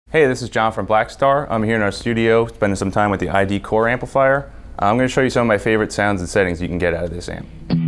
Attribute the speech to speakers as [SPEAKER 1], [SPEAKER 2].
[SPEAKER 1] Hey, this is John from Blackstar. I'm here in our studio spending some time with the ID core amplifier. I'm going to show you some of my favorite sounds and settings you can get out of this amp.